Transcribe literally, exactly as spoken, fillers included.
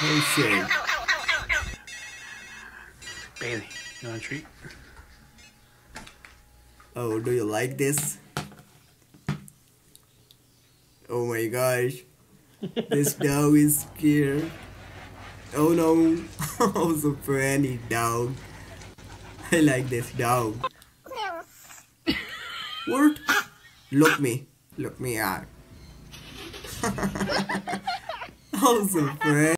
Oh shit. Bailey, you want a treat? Oh, do you like this? Oh my gosh. This dog is scared. Oh no. Oh, so friendly dog. I like this dog. What? Look me. Look me out. Oh, so friendly.